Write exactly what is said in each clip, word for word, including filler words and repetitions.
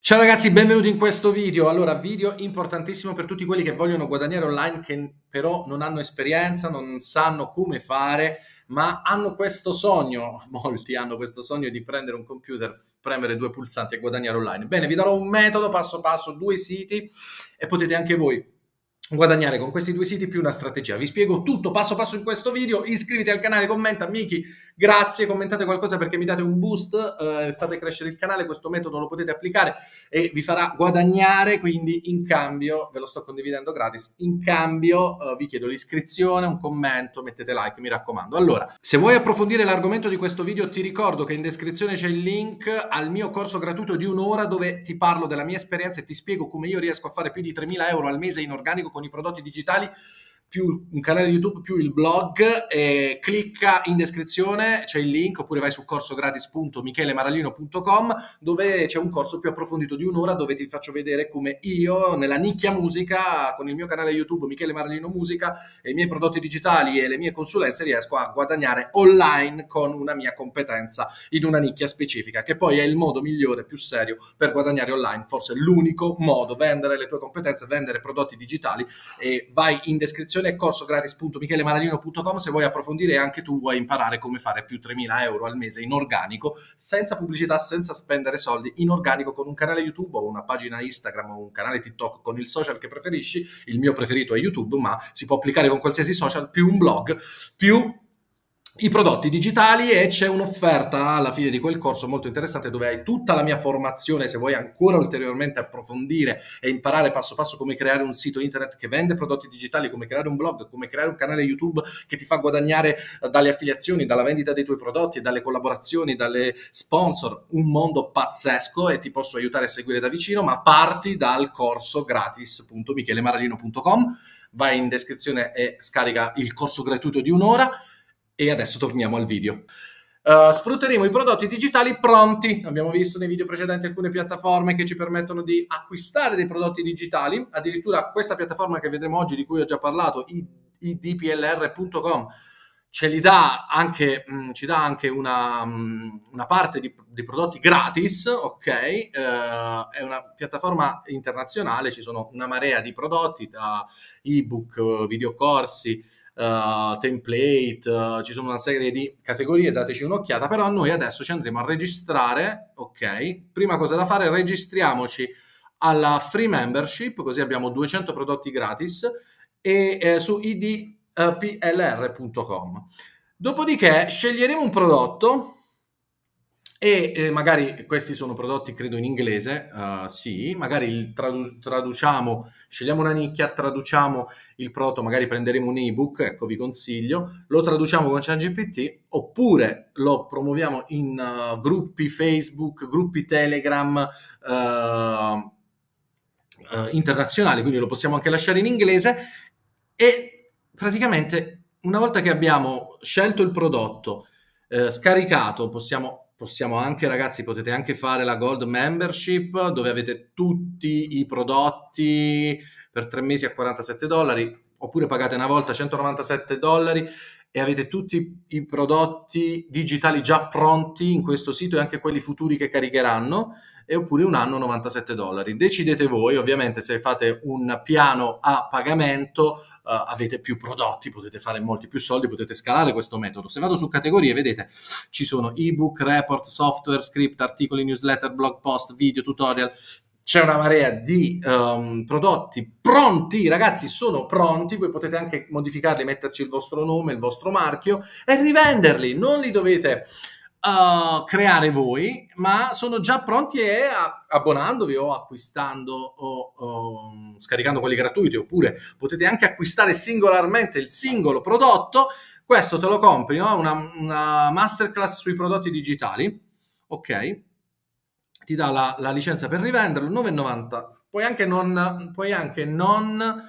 Ciao ragazzi, benvenuti in questo video. Allora, video importantissimo per tutti quelli che vogliono guadagnare online, che però non hanno esperienza, non sanno come fare, ma hanno questo sogno, molti hanno questo sogno di prendere un computer, premere due pulsanti e guadagnare online. Bene, vi darò un metodo passo passo, due siti e potete anche voi guadagnare con questi due siti più una strategia. Vi spiego tutto passo passo in questo video. Iscriviti al canale, commenta, Miki, grazie, commentate qualcosa perché mi date un boost, eh, fate crescere il canale. Questo metodo lo potete applicare e vi farà guadagnare, quindi in cambio, ve lo sto condividendo gratis, in cambio eh, vi chiedo l'iscrizione, un commento, mettete like, mi raccomando. Allora, se vuoi approfondire l'argomento di questo video, ti ricordo che in descrizione c'è il link al mio corso gratuito di un'ora dove ti parlo della mia esperienza e ti spiego come io riesco a fare più di tremila euro al mese in organico con i prodotti digitali, più un canale YouTube, più il blog. E clicca in descrizione, c'è il link, oppure vai su corsogratis punto michele maralino punto com dove c'è un corso più approfondito di un'ora dove ti faccio vedere come io nella nicchia musica, con il mio canale YouTube Michele Maralino Musica e i miei prodotti digitali e le mie consulenze, riesco a guadagnare online con una mia competenza in una nicchia specifica, che poi è il modo migliore, più serio per guadagnare online, forse l'unico modo, vendere le tue competenze, vendere prodotti digitali. E vai in descrizione corsogratis punto michele maralino punto com se vuoi approfondire e anche tu vuoi imparare come fare più tremila euro al mese in organico, senza pubblicità, senza spendere soldi, in organico, con un canale YouTube o una pagina Instagram o un canale TikTok, con il social che preferisci. Il mio preferito è YouTube, ma si può applicare con qualsiasi social, più un blog, più i prodotti digitali. E c'è un'offerta alla fine di quel corso molto interessante dove hai tutta la mia formazione se vuoi ancora ulteriormente approfondire e imparare passo passo come creare un sito internet che vende prodotti digitali, come creare un blog, come creare un canale YouTube che ti fa guadagnare dalle affiliazioni, dalla vendita dei tuoi prodotti, dalle collaborazioni, dalle sponsor. Un mondo pazzesco e ti posso aiutare a seguire da vicino, ma parti dal corso gratis punto michele maralino punto com. Vai in descrizione e scarica il corso gratuito di un'ora. E adesso torniamo al video. Uh, sfrutteremo i prodotti digitali pronti. Abbiamo visto nei video precedenti alcune piattaforme che ci permettono di acquistare dei prodotti digitali. Addirittura questa piattaforma che vedremo oggi, di cui ho già parlato, i d p l r punto com, ce li dà anche, mh, ci dà anche una, mh, una parte di, di prodotti gratis, ok? Uh, è una piattaforma internazionale, ci sono una marea di prodotti, da ebook, videocorsi, Uh, template, uh, ci sono una serie di categorie, dateci un'occhiata. Però noi adesso ci andremo a registrare, ok? Prima cosa da fare, registriamoci alla free membership, così abbiamo duecento prodotti gratis, e eh, su i d p l r punto com. Dopodiché sceglieremo un prodotto e eh, magari questi sono prodotti credo in inglese, uh, sì, magari il tradu- traduciamo, scegliamo una nicchia, traduciamo il prodotto, magari prenderemo un ebook, ecco, vi consiglio, lo traduciamo con ChatGPT, oppure lo promuoviamo in uh, gruppi Facebook, gruppi Telegram uh, uh, internazionali, quindi lo possiamo anche lasciare in inglese. E praticamente una volta che abbiamo scelto il prodotto, eh, scaricato, possiamo Possiamo anche, ragazzi, potete anche fare la Gold Membership, dove avete tutti i prodotti per tre mesi a quarantasette dollari, oppure pagate una volta centonovantasette dollari e avete tutti i prodotti digitali già pronti in questo sito e anche quelli futuri che caricheranno, e oppure un anno novantasette dollari. Decidete voi, ovviamente. Se fate un piano a pagamento uh, avete più prodotti, potete fare molti più soldi, potete scalare questo metodo. Se vado su categorie, vedete, ci sono ebook, report, software, script, articoli, newsletter, blog post, video, tutorial. C'è una marea di um, prodotti pronti, ragazzi, sono pronti. Voi potete anche modificarli, metterci il vostro nome, il vostro marchio e rivenderli. Non li dovete Uh, creare voi, ma sono già pronti, e a, abbonandovi o acquistando o, o scaricando quelli gratuiti, oppure potete anche acquistare singolarmente il singolo prodotto. Questo te lo compri, no? Una, una masterclass sui prodotti digitali, ok? Ti dà la, la licenza per rivenderlo, nove e novanta. Puoi anche non, puoi anche non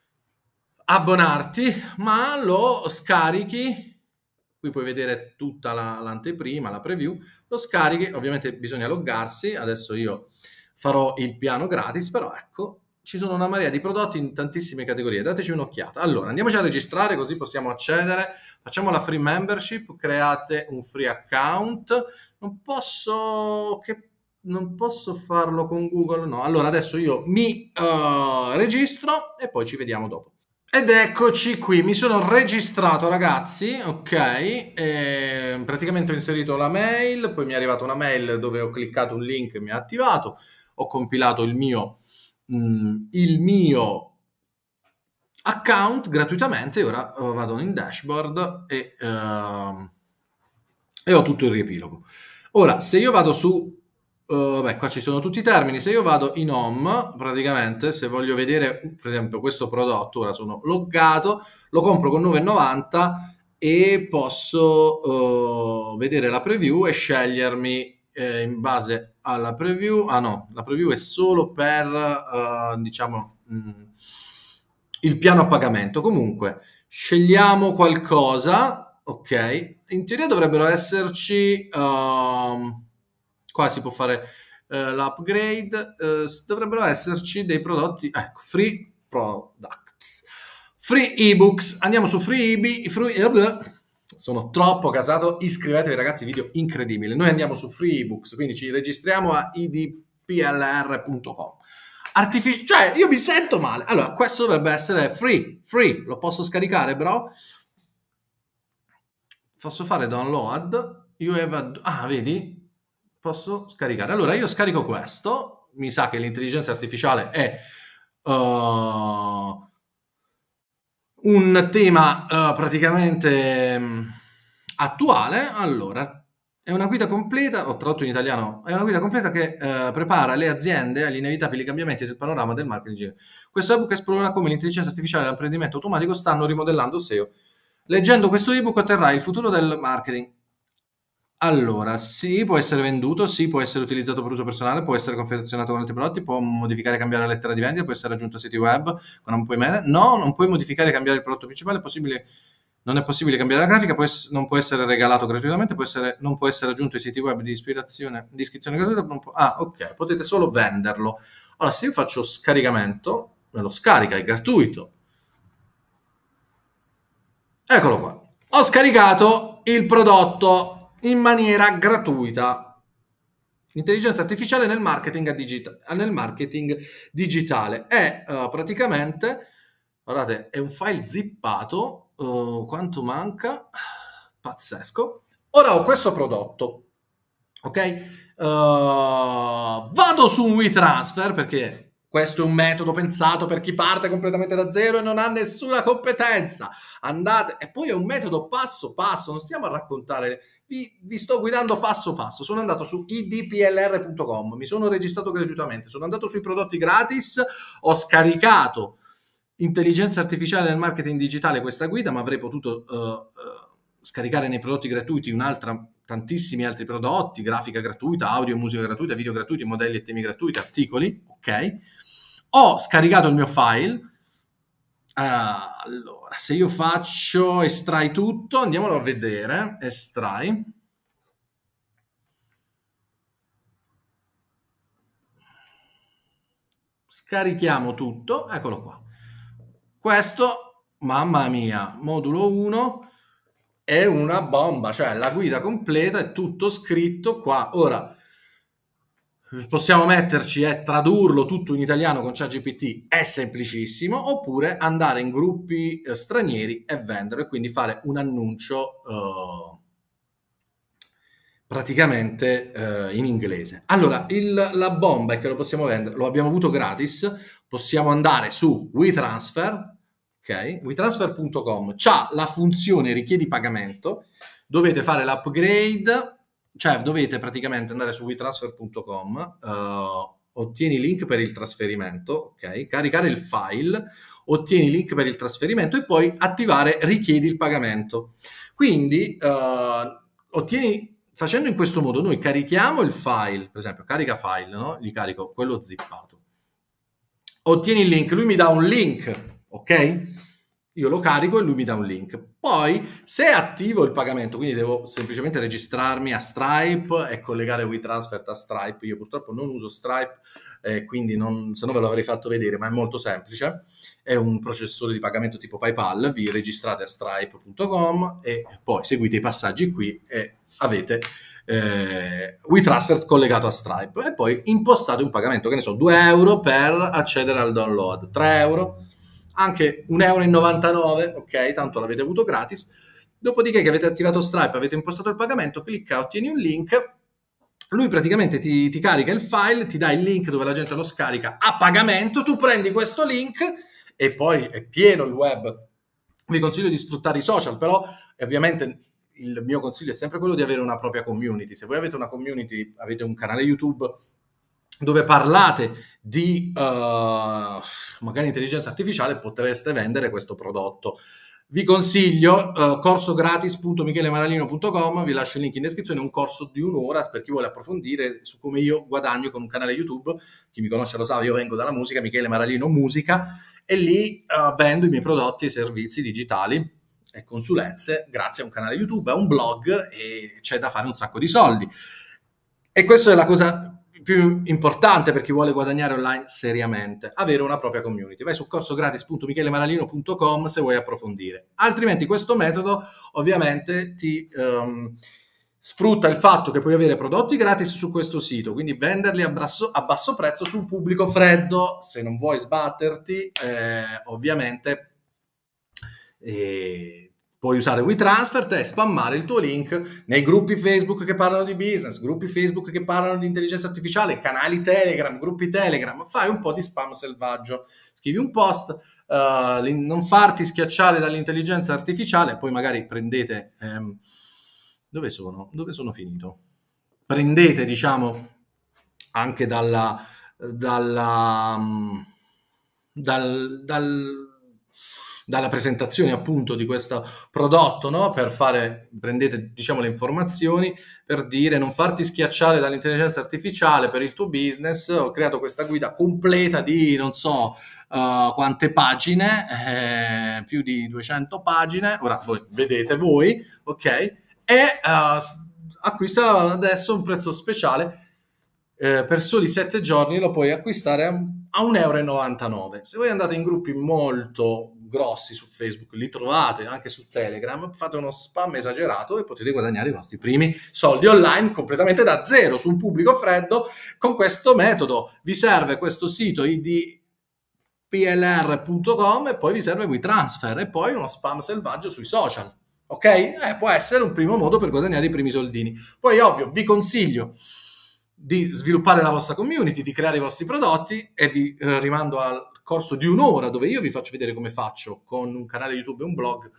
abbonarti, ma lo scarichi. Qui puoi vedere tutta la, l'anteprima, la preview, lo scarichi, ovviamente bisogna loggarsi. Adesso io farò il piano gratis, però ecco, ci sono una marea di prodotti in tantissime categorie, dateci un'occhiata. Allora, andiamoci a registrare così possiamo accedere, facciamo la free membership, create un free account. Non posso, che non posso farlo con Google, no. Allora adesso io mi uh, registro e poi ci vediamo dopo. Ed eccoci qui, mi sono registrato ragazzi, ok, e praticamente ho inserito la mail, poi mi è arrivata una mail dove ho cliccato un link e mi ha attivato, ho compilato il mio, mh, il mio account gratuitamente e ora vado in dashboard e, uh, e ho tutto il riepilogo. Ora, se io vado su Uh, beh, qua ci sono tutti i termini. Se io vado in home, praticamente, se voglio vedere, per esempio, questo prodotto, ora sono loggato, lo compro con nove e novanta e posso uh, vedere la preview e scegliermi eh, in base alla preview. Ah no, la preview è solo per, uh, diciamo, mh, il piano a pagamento. Comunque, scegliamo qualcosa, ok? In teoria dovrebbero esserci... Uh, qua si può fare uh, l'upgrade, uh, dovrebbero esserci dei prodotti, ecco, free products, free ebooks, andiamo su free ebook, free, uh, sono troppo casato, iscrivetevi ragazzi, video incredibile, noi andiamo su free ebooks, quindi ci registriamo a i d p l r punto com. Artific- cioè io mi sento male, allora questo dovrebbe essere free, free, lo posso scaricare bro? Posso fare download, you have a... ah vedi? Posso scaricare. Allora io scarico questo, mi sa che l'intelligenza artificiale è uh, un tema uh, praticamente um, attuale. Allora, è una guida completa, ho tradotto in italiano, è una guida completa che uh, prepara le aziende agli inevitabili cambiamenti del panorama del marketing. Questo ebook esplora come l'intelligenza artificiale e l'apprendimento automatico stanno rimodellando S E O. Leggendo questo ebook otterrai il futuro del marketing. Allora, sì, può essere venduto, sì, può essere utilizzato per uso personale, può essere confezionato con altri prodotti, può modificare e cambiare la lettera di vendita, può essere aggiunto a siti web, ma non puoi me- no, non puoi modificare e cambiare il prodotto principale, è possibile, non è possibile cambiare la grafica, può ess- non può essere regalato gratuitamente, può essere, non può essere aggiunto ai siti web di ispirazione, di iscrizione gratuita, non può- ah, ok, potete solo venderlo. Allora, se io faccio scaricamento, me lo scarica, è gratuito. Eccolo qua. Ho scaricato il prodotto in maniera gratuita. Intelligenza artificiale nel marketing, digita- nel marketing digitale. È uh, praticamente, guardate, è un file zippato. Uh, quanto manca? Pazzesco. Ora ho questo prodotto. Ok? Uh, vado su un WeTransfer perché questo è un metodo pensato per chi parte completamente da zero e non ha nessuna competenza. Andate, e poi è un metodo passo passo, non stiamo a raccontare, vi, vi sto guidando passo passo. Sono andato su i d p l r punto com, mi sono registrato gratuitamente, sono andato sui prodotti gratis, ho scaricato intelligenza artificiale nel marketing digitale questa guida, ma avrei potuto uh, uh, scaricare nei prodotti gratuiti un'altra, tantissimi altri prodotti, grafica gratuita, audio e musica gratuita, video gratuiti, modelli e temi gratuiti, articoli, ok? Ho scaricato il mio file. Uh, allora, se io faccio estrai tutto, andiamolo a vedere, estrai. Scarichiamo tutto, eccolo qua. Questo, mamma mia, modulo uno, è una bomba, cioè la guida completa è tutto scritto qua. Ora, possiamo metterci e tradurlo tutto in italiano con ChatGPT, è semplicissimo, oppure andare in gruppi eh, stranieri e vendere, quindi fare un annuncio eh, praticamente eh, in inglese. Allora, il, la bomba è che lo possiamo vendere, lo abbiamo avuto gratis, possiamo andare su WeTransfer, ok? WeTransfer punto com, c'ha la funzione richiedi pagamento, dovete fare l'upgrade, cioè dovete praticamente andare su WeTransfer punto com, uh, ottieni link per il trasferimento, ok? Caricare il file, ottieni link per il trasferimento e poi attivare richiedi il pagamento. Quindi uh, ottieni, facendo in questo modo, noi carichiamo il file, per esempio carica file, no? Gli carico quello zippato. Ottieni il link, lui mi dà un link, ok? Io lo carico e lui mi dà un link. Poi, se attivo il pagamento, quindi devo semplicemente registrarmi a Stripe e collegare WeTransfer a Stripe. Io purtroppo non uso Stripe, eh, quindi non, se no ve l'avrei fatto vedere, ma è molto semplice. È un processore di pagamento tipo PayPal. Vi registrate a stripe punto com e poi seguite i passaggi qui e avete eh, WeTransfer collegato a Stripe e poi impostate un pagamento, che ne so, due euro per accedere al download, tre euro, anche un euro e novantanove, ok, tanto l'avete avuto gratis. Dopodiché che avete attivato Stripe, avete impostato il pagamento, clicca, ottieni un link, lui praticamente ti, ti carica il file, ti dà il link dove la gente lo scarica a pagamento, tu prendi questo link e poi è pieno il web. Vi consiglio di sfruttare i social, però ovviamente il mio consiglio è sempre quello di avere una propria community. Se voi avete una community, avete un canale YouTube dove parlate di uh, magari intelligenza artificiale, potreste vendere questo prodotto. Vi consiglio uh, corso gratis punto michele maralino punto com, vi lascio il link in descrizione, un corso di un'ora per chi vuole approfondire su come io guadagno con un canale YouTube. Chi mi conosce lo sa, io vengo dalla musica, Michele Maralino Musica, e lì uh, vendo i miei prodotti e servizi digitali e consulenze grazie a un canale YouTube, a un blog, e c'è da fare un sacco di soldi. E questa è la cosa più importante per chi vuole guadagnare online seriamente, avere una propria community. Vai su corso gratis punto michele maralino punto com se vuoi approfondire. Altrimenti questo metodo ovviamente ti um, sfrutta il fatto che puoi avere prodotti gratis su questo sito, quindi venderli a basso, a basso prezzo su un pubblico freddo. Se non vuoi sbatterti, eh, ovviamente eh, puoi usare WeTransfer e spammare il tuo link nei gruppi Facebook che parlano di business, gruppi Facebook che parlano di intelligenza artificiale, canali Telegram, gruppi Telegram. Fai un po' di spam selvaggio, scrivi un post, uh, non farti schiacciare dall'intelligenza artificiale, poi magari prendete... Ehm, dove sono? Dove sono finito? Prendete, diciamo, anche dalla... dalla dal... dal dalla presentazione appunto di questo prodotto, no? Per fare, prendete diciamo le informazioni per dire non farti schiacciare dall'intelligenza artificiale per il tuo business. Ho creato questa guida completa di non so uh, quante pagine, eh, più di duecento pagine, ora voi vedete voi, ok? E uh, acquista adesso un prezzo speciale. Eh, per soli sette giorni lo puoi acquistare a, a un euro e novantanove. Se voi andate in gruppi molto grossi su Facebook, li trovate anche su Telegram, fate uno spam esagerato e potete guadagnare i vostri primi soldi online completamente da zero su un pubblico freddo con questo metodo. Vi serve questo sito I D P L R punto com e poi vi serve WeTransfer e poi uno spam selvaggio sui social. Ok? Eh, può essere un primo modo per guadagnare i primi soldini. Poi ovvio vi consiglio di sviluppare la vostra community, di creare i vostri prodotti, e vi eh, rimando al corso di un'ora dove io vi faccio vedere come faccio con un canale YouTube e un blog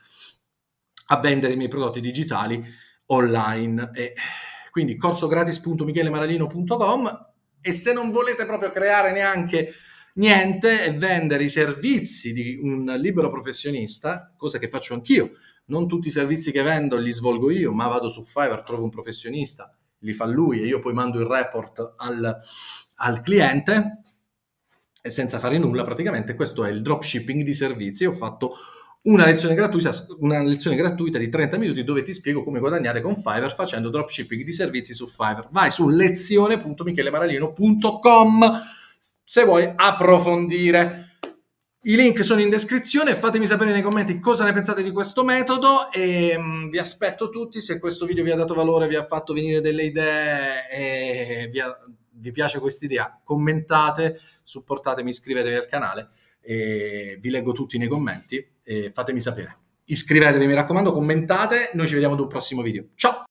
a vendere i miei prodotti digitali online. E quindi corso gratis punto michele maralino punto com. E se non volete proprio creare neanche niente e vendere i servizi di un libero professionista, cosa che faccio anch'io, non tutti i servizi che vendo li svolgo io, ma vado su Fiverr, trovo un professionista, li fa lui e io poi mando il report al, al cliente e senza fare nulla praticamente. Questo è il dropshipping di servizi. Io ho fatto una lezione gratuita, una lezione gratuita di trenta minuti dove ti spiego come guadagnare con Fiverr facendo dropshipping di servizi su Fiverr. Vai su lezione punto michele maralino punto com se vuoi approfondire. I link sono in descrizione, fatemi sapere nei commenti cosa ne pensate di questo metodo e um, vi aspetto tutti. Se questo video vi ha dato valore, vi ha fatto venire delle idee e vi, ha, vi piace questa idea, commentate, supportatemi, iscrivetevi al canale e vi leggo tutti nei commenti e fatemi sapere. Iscrivetevi, mi raccomando, commentate, noi ci vediamo ad un prossimo video. Ciao!